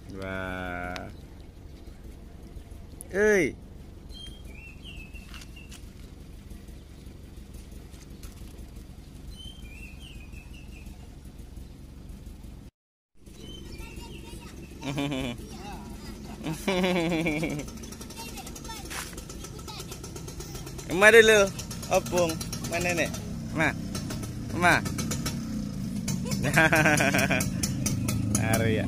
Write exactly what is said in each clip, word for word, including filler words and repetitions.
Wah. Hei. Ma dulu, opung, mana nenek? Ma, ma. Arya.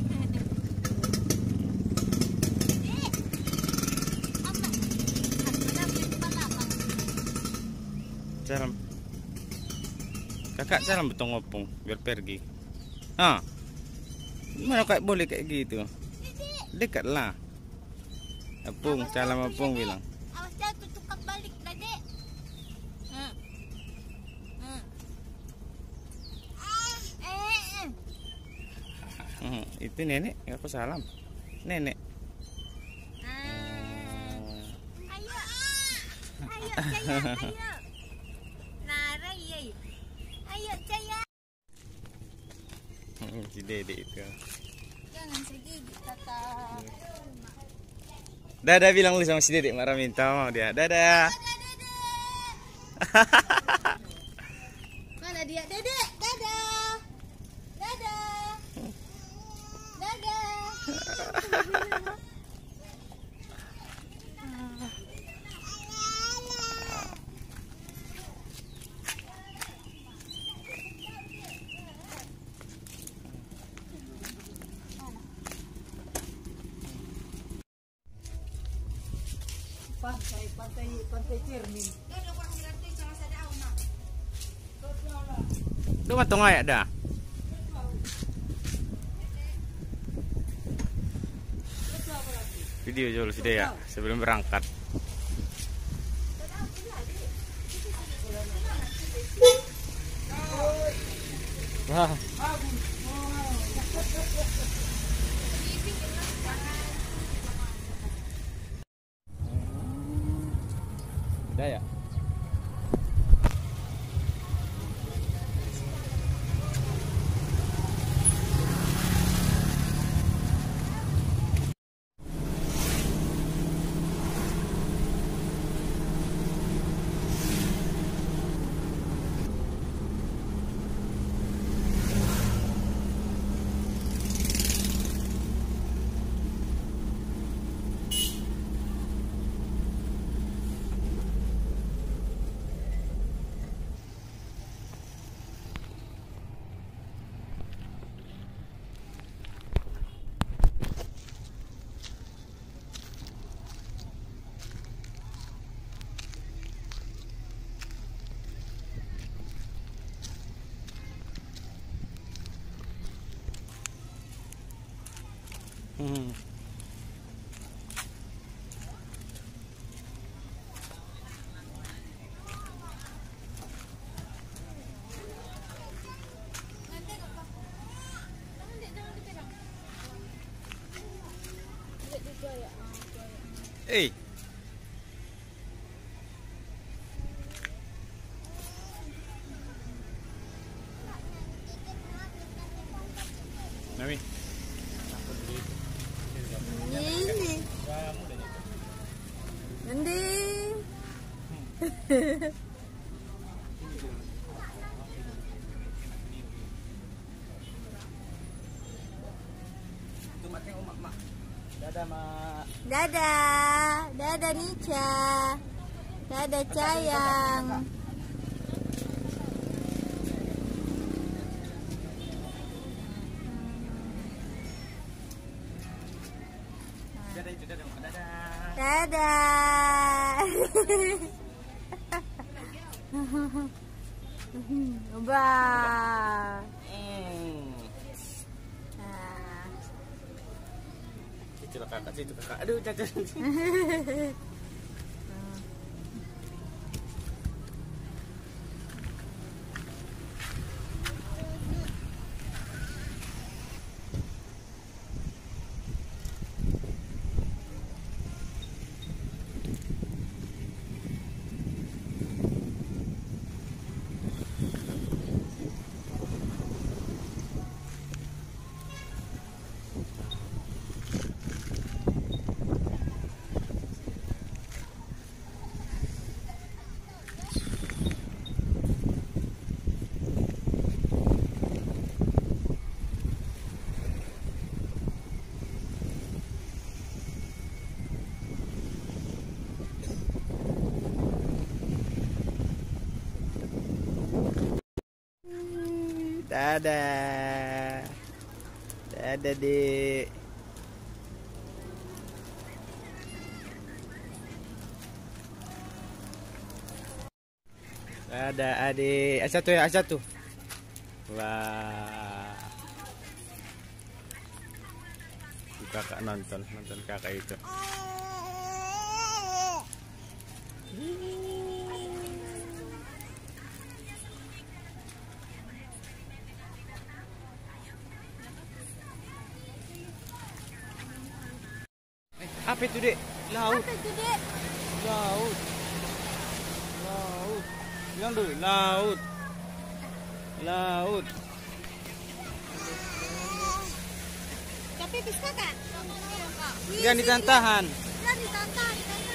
Salam. Kakak salam betong opung biar pergi. Ah, mana kayak boleh kayak gitu? Dekat lah. Opung, salam opung bilang. Awas jatuh tukang balik lah dek. Hmm. Hmm. Eh, Hmm, itu nenek, aku salam. Nenek. Ah. Ayo. Ayo Caya, ayo. Nara ye. Ayo Caya. Hmm, si Dede itu. Jangan segigit kakak. Dadah bilang lu sama si Dede, marah minta mau dia. Dadah. Mana dia? Dedek, dadah. Dadah. Dadah. Pantai, pantai, pantai Cermin. Lu matong ayak dah. Video dulu si Dea sebelum berangkat. Wah. Udah ya? Hmm. Eh. Nami. Ini. Nanti. Dadah, Mak. Dadah. Dadah Nica. Dadah sayang. Dadah itu dadah, Mak. Dadah. Dadah. Bah. Hmm. Nah. Itu kakak, itu kakak. Aduh, cacat. Dadah. Dadah, Dik. Dadah, Adik. Satu ya, satu. Wah. Kakak nonton, nonton kakak itu. Apa itu, Dek? Laut. Apa itu, Dek? Laut. Laut. Bilang dulu, laut. Laut. Tapi bisa kan? Jangan ditahan-tahan. Jangan ditahan-tahan.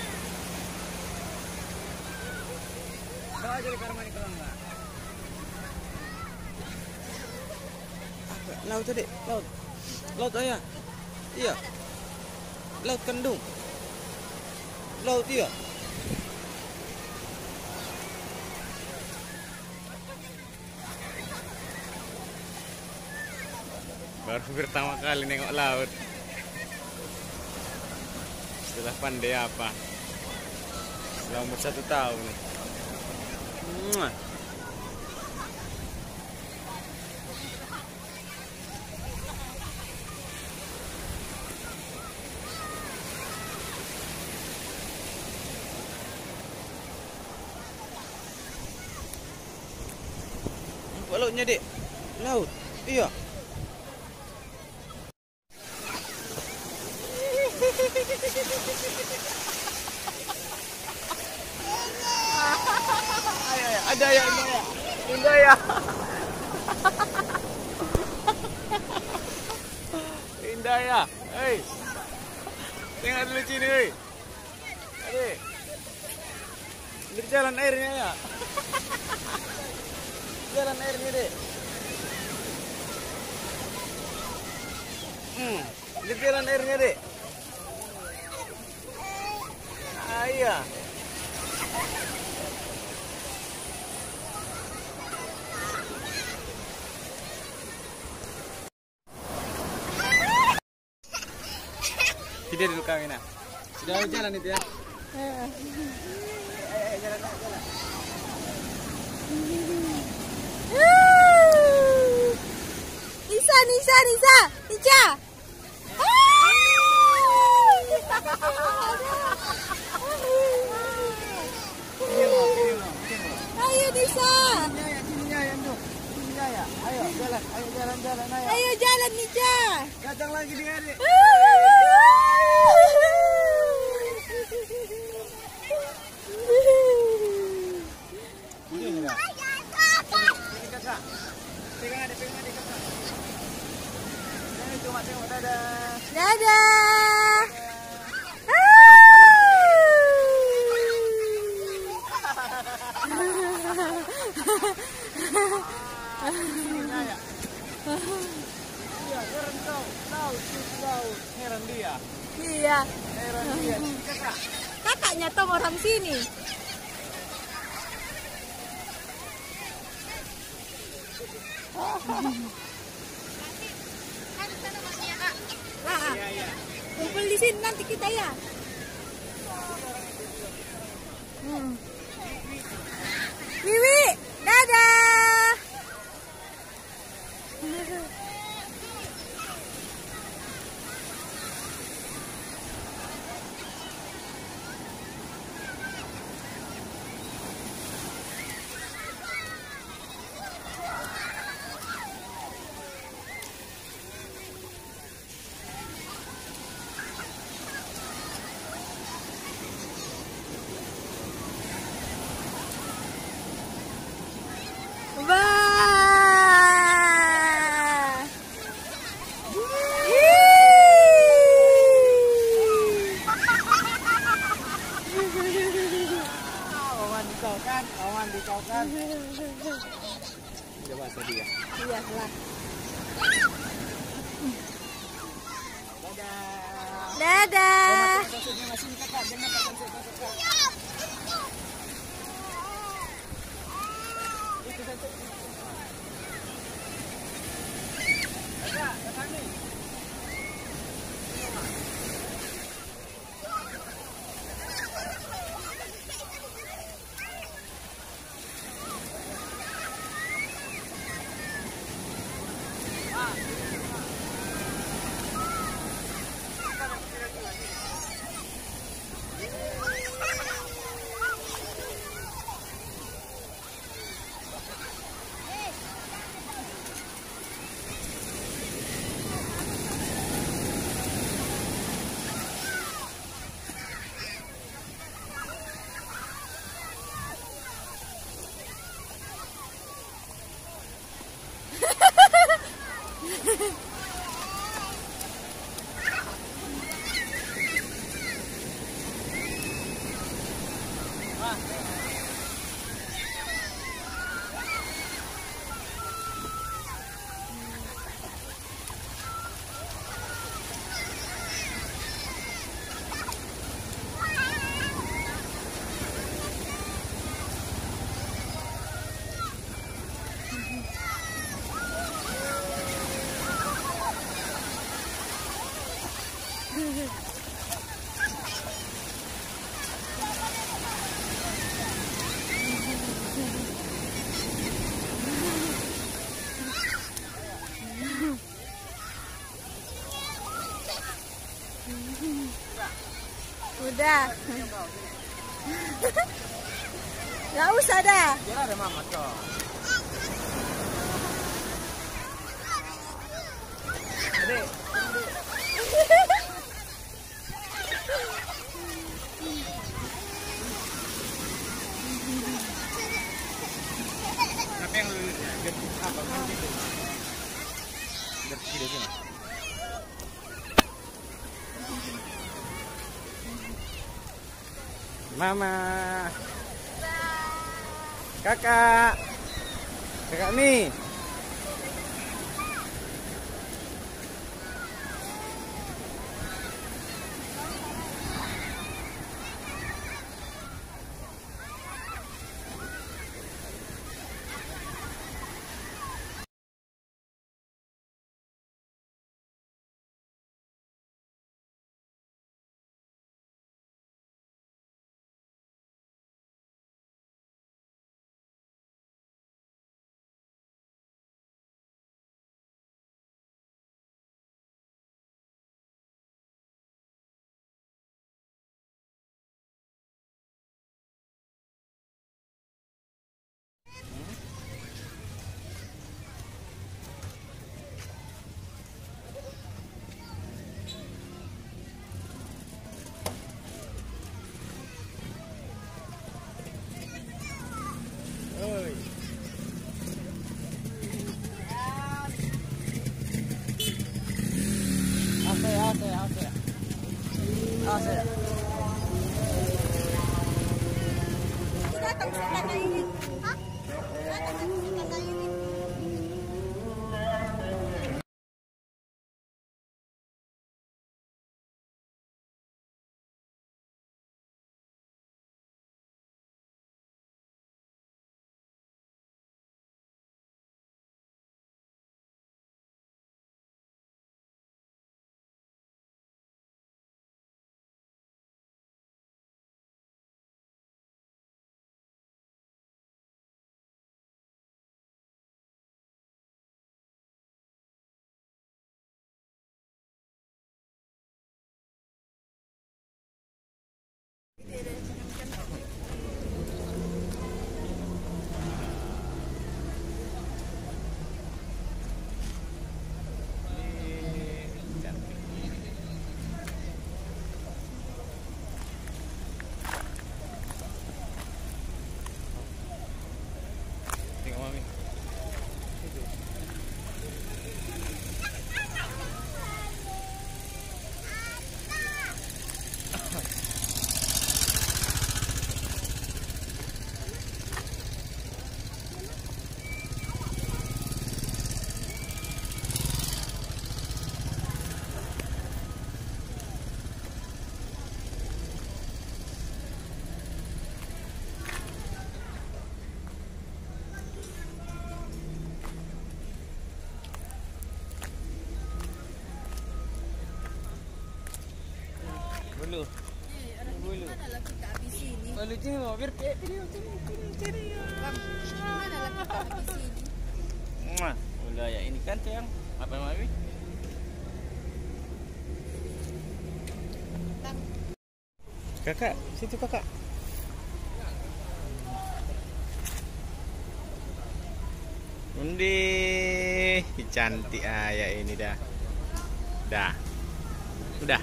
Bawa aja di kamar mandi kalau enggak. Apa? Laut tadi, laut. Laut ayah. Iya. Laut kandung. Laut iya. Baru pertama kali nengok laut. Setelah pandai apa? Setelah umur satu tahun. Mwah. Nampak lautnya, Dek? Laut. Iya. Ayo, ayo, ada ya, indah ya, indah ya, indah ya, hei, tengok dulu sini, hei, adik, lihat jalan airnya ya, jalan airnya, Dek, hmm, lihat jalan airnya, Dek, ah iya. Tidak dulu kami nah. Sudah jalan itu ya. Eh, eh, jalan, jalan. Nisa, Nisa, Nisa, Nisa. Ayo Nisa. Ayo jalan, ayo jalan, jalan, ayo. Ayo jalan Nisa. Datang lagi dia, Adik. Dadah. Iya, heran kau, laut, laut, heran dia, Iya. heran dia, kakak. Kakaknya Tom orang sini. Ah, Iya, iya. kumpul di sini nanti kita ya. Hmm. Wiwi, dadah. Wah. Awan dikau kan, awan dikau kan. Coba tadi ya. Iya lah. Dadah. Dadah. Maksudnya masih kakak, jangan pakai kakak. Itu satu. Udah. Gak usah dah. Biar ada mama toh. Adek. Apa yang lu lihat apa kan gitu? Lihat video sini. Mama. Kakak. Kakak nih. Oi. Ase, ase, ase. Ase. Datang sa kakainin. Ha? Datang sa kakainin. Tengok mami. Bulu. Bulu. Mana lagi kita habis ini? Bulu cuma biar kayak video sini sini sini. Bang, mana lagi kita habis ini? Mah, udah ya ini kan sayang. Apa mami? Bang, Kakak, situ kakak. Undi, cantik ayah ini dah. Dah. Udah.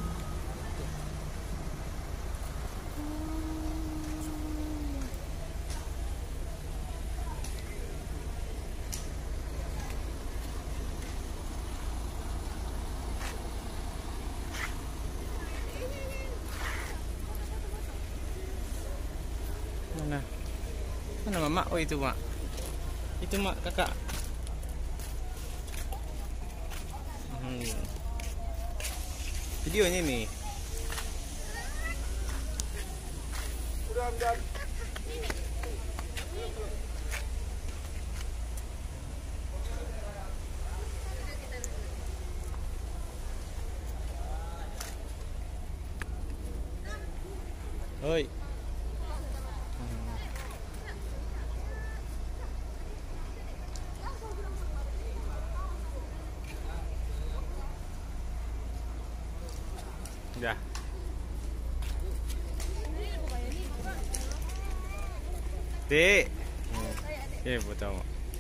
Mana? Mana mama? Oh itu mak. Itu mak kakak. Hmm. Videonya nih. Oi. Ya. Tik. Oke, foto.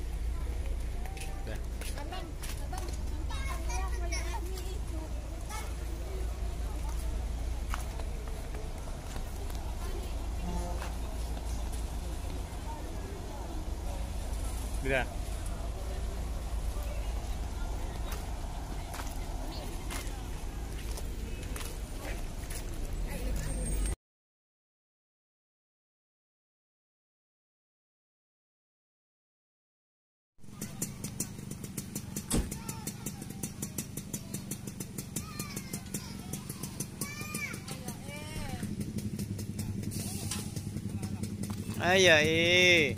Dah. Abang, abang, saya mau lihat mie itu. Sudah. Ayah, eh.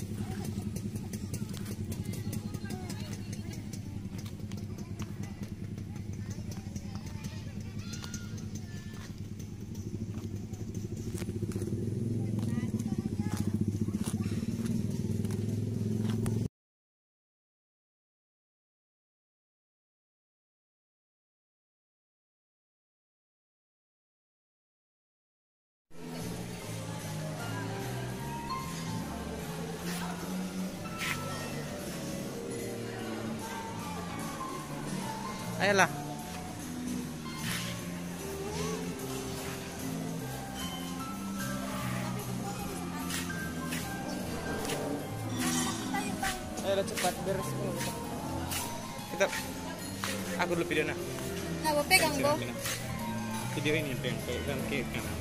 Ayolah. Ayolah cepat beres dulu. Kita aku dulu video nah. Nah, gue pegang gue. Video ini pegang pegang ke kanan.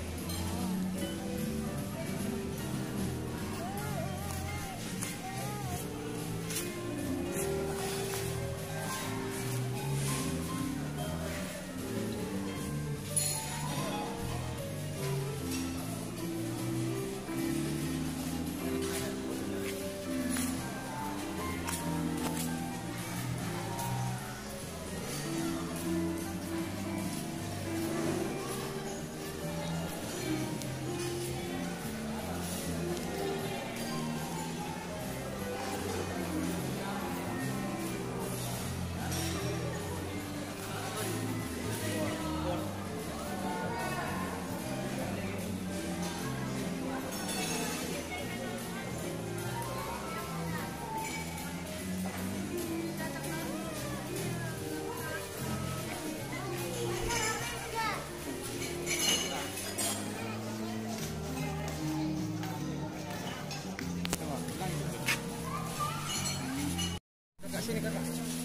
Kakak sini kakak.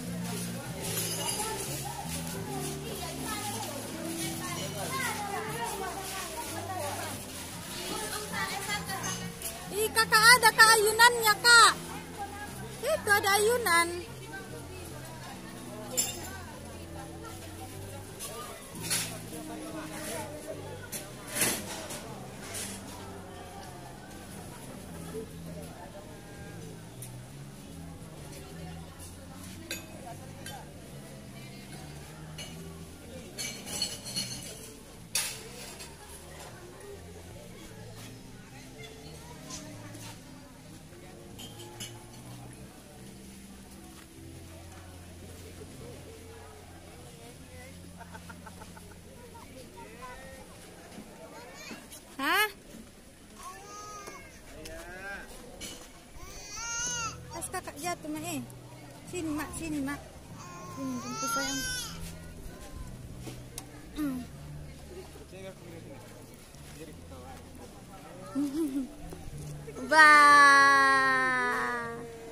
Ih, kakak ada kak ayunannya kak. Itu ada ayunan. Hah? Tas kakak jatuh mak eh. Sini mak, sini mak. Sini jemput sayang. Hmm. Bah.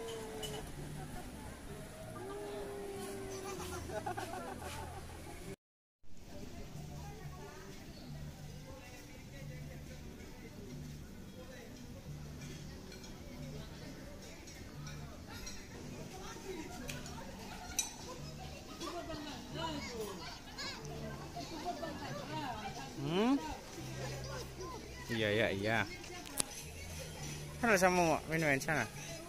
Hmm? Iya iya iya. Kan sama minuman sana.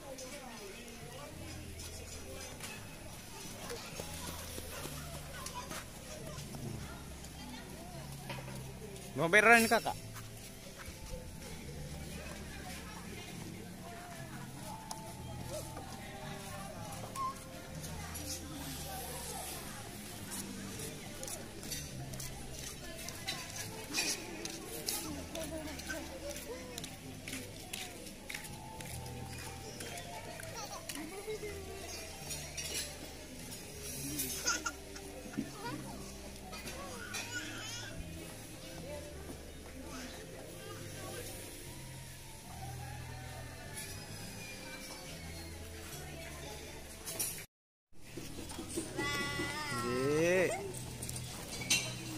Mau beneran kakak?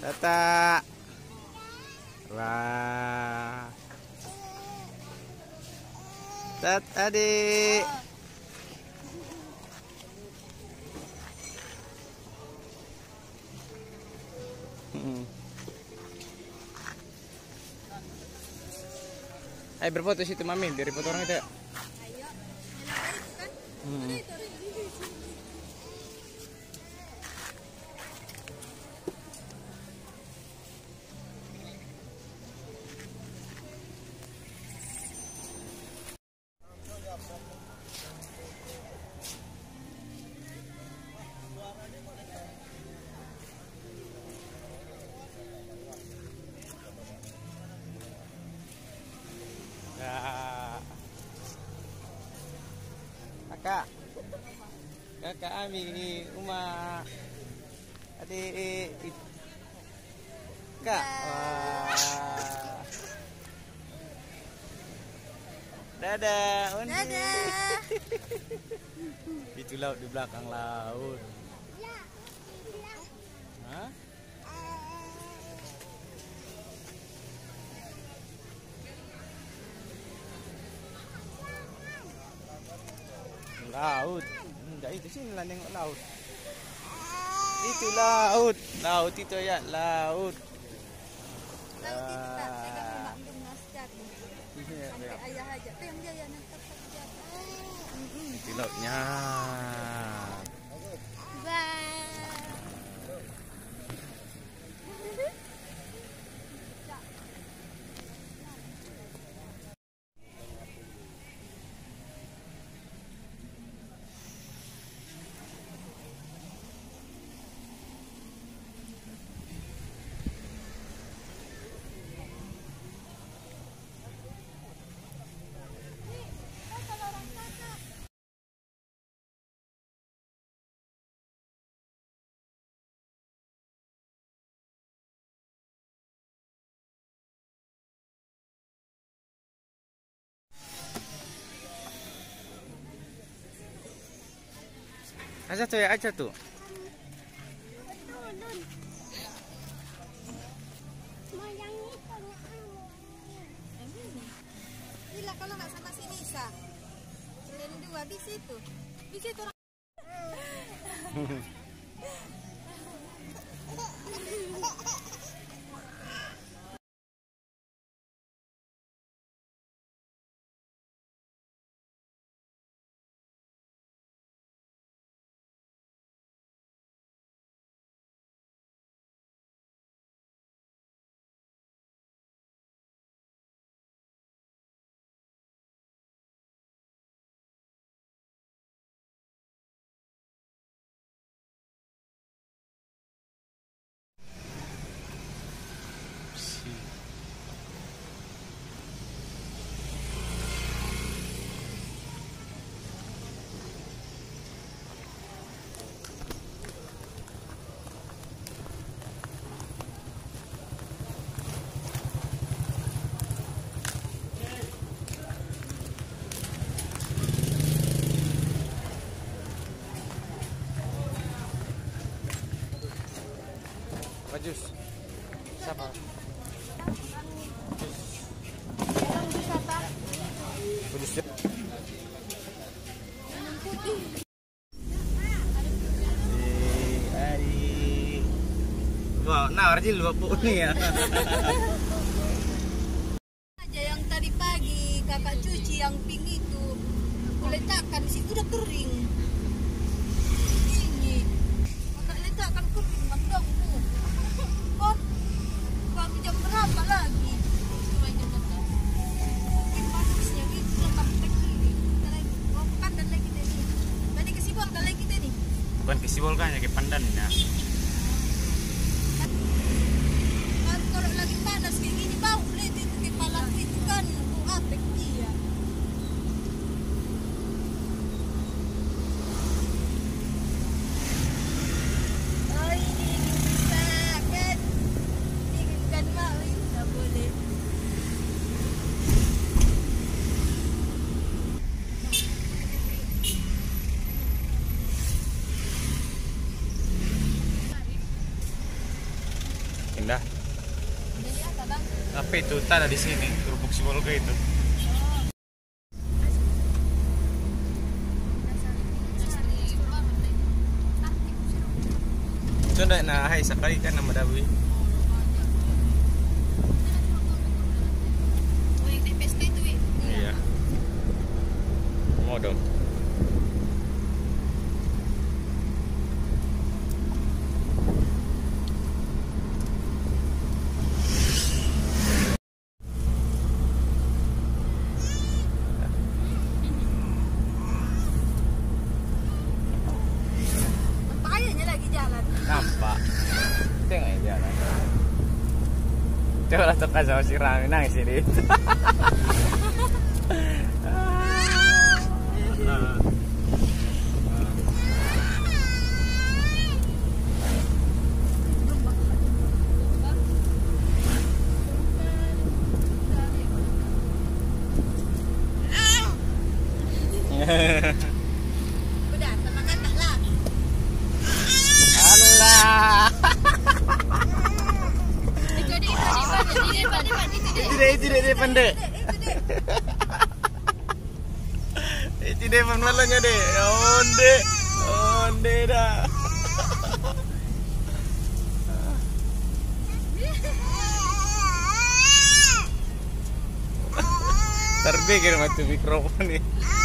Tata. Wah. Tat adik. Hmm. Ayo berfoto situ mami, biar foto orang itu. Ayo. Nyala itu kan? Hmm. Ada itu, ada itu. Ya. Kakak. Kakak Ami, Uma. Adik. Kak. Wah. Dadah, Undi. Dadah. Itu laut di belakang laut. Hah? Laut. Enggak itu sini lah nengok laut. Itu laut. Laut itu ya, laut. Laut itu tak pegang mak mengaskan. Iya, Sampai iya. ayah aja. Pegang dia ya nanti kerja. Itu lautnya. Bye. Aja tuh ya, aja tuh. Gila kalau nggak sama si Nisa. Kalian dua di situ. Di situ orang. Jus. Siapa? Yang bisa tak? Jus. Minum putih. Ari. Wow, nah Arjil dua puluh nih ya. Aja yang tadi pagi kakak cuci yang pink itu, kuletakkan di situ udah kering. Ini, kakak letakkan kering mandangmu. Kon, baru jam berapa lagi? Cuma jam berapa? Mungkin panasnya gitu lepas tek ini. Kita lagi, oh pandan lagi kita ini. Tadi kesibol kali kita nih. Bukan kesibol kan ya, kayak pandan ya. Kan kalau lagi panas kayak gini bau lihat itu kepala itu kan bau apek dia. Oh ini bisa kan? Ini kan mau ini nggak boleh. pindah. Jadi apa bang? Tapi itu tak ada di sini, kerupuk si Volga itu. Sudah na hai sekali kan nama Dawi. Oh yang di P S K itu ya? Iya. Mau dong. Nampaknya lagi jalan. Nampak. Tengok ya jalan. Coba lah tekan sama si Rami nangis ini. Udah, sama kakak lah. Allah. Itu dia, itu dia, itu dia, Itu deh, itu deh, pendek. Itu deh manualnya deh. Onde, onde dah. Terpikir mati mikrofon nih.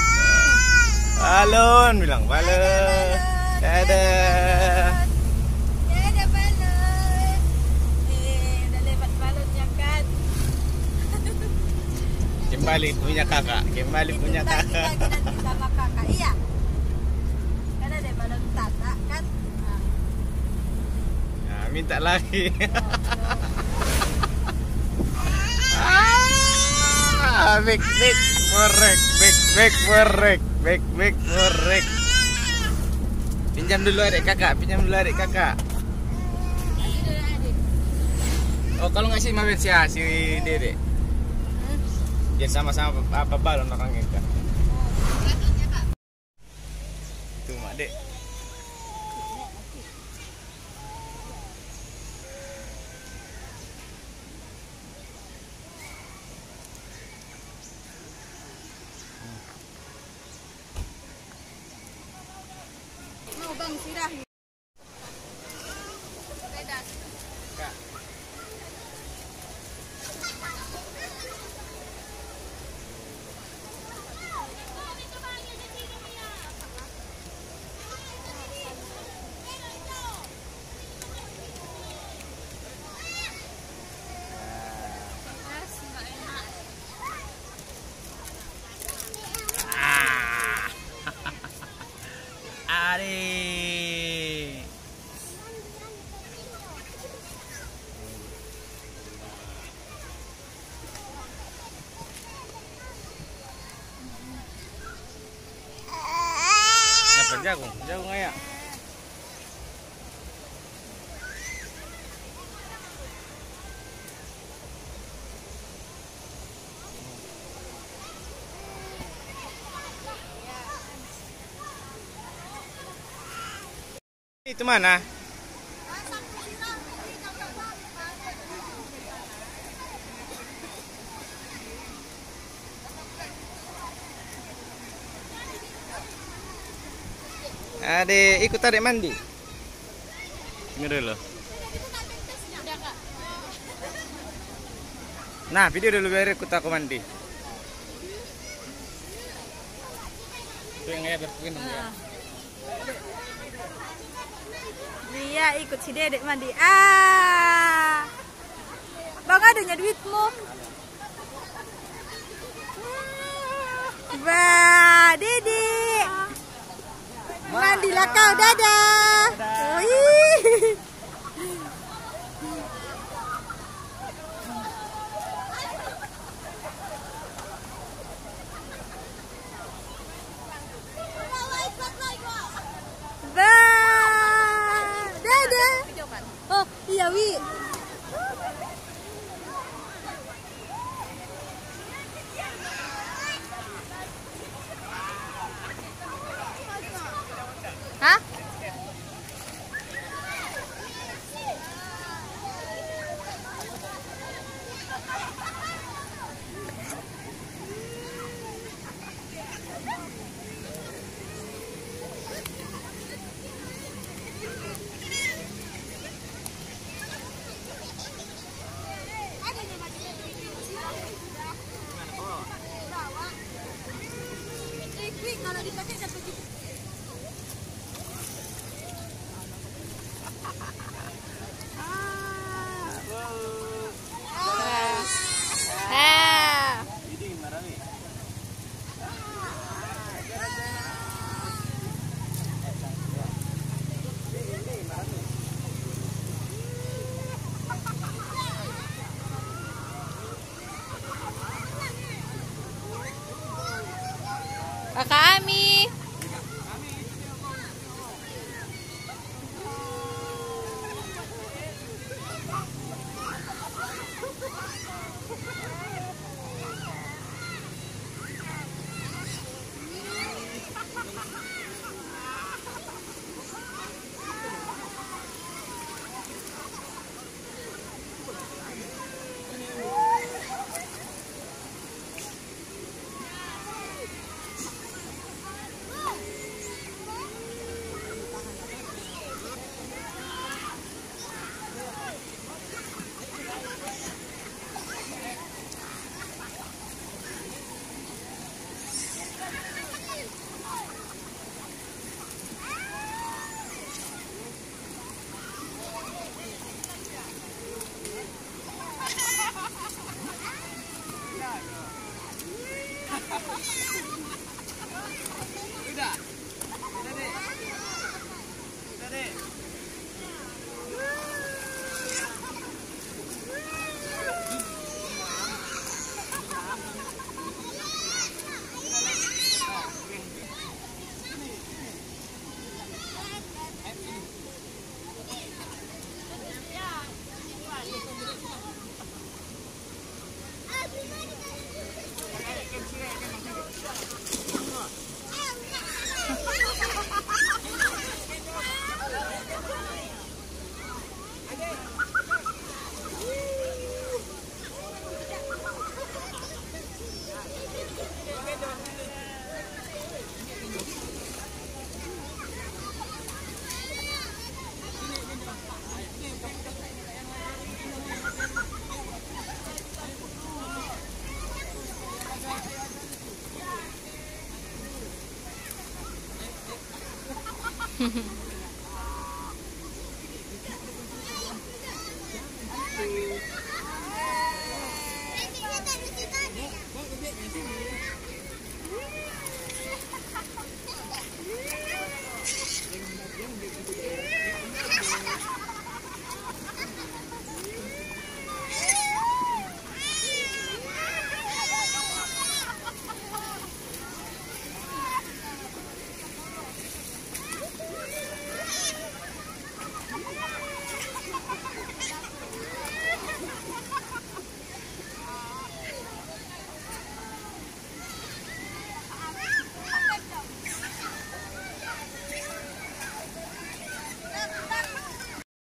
Balon bilang balon. Dadah. Ya ada balon. Eh, udah lewat balonnya kan. Kembali punya kakak, kembali punya Lagi kakak. lagi nanti sama kakak, iya. Kan ada balon tata kan. Nah, Nah, minta lagi. Ah, big big morek, big big morek, big big morek. Pinjam dulu adik kakak, pinjam dulu adik kakak. lagi dulu adik. Oh, kalau nggak sih mabet si si Dede. Dia sama-sama apa balon orang kita. Belakangnya kak. Itu mak dek. Mau bang sirah. Beda. Kak. Ari. Apa jagung? Jagung ayak. Itu mana? Adik, ikut adik mandi. Ini dulu. Udah kak. Nah, video dulu biar ikut aku mandi. Itu yang ayah berkuin ya. Dia ikut si Dedek mandi. Ah, bang adanya duitmu. Bah, Dedek. Mandilah kau, dadah. Wih. Bah, dadah. Oh, iya, Wi. Hah?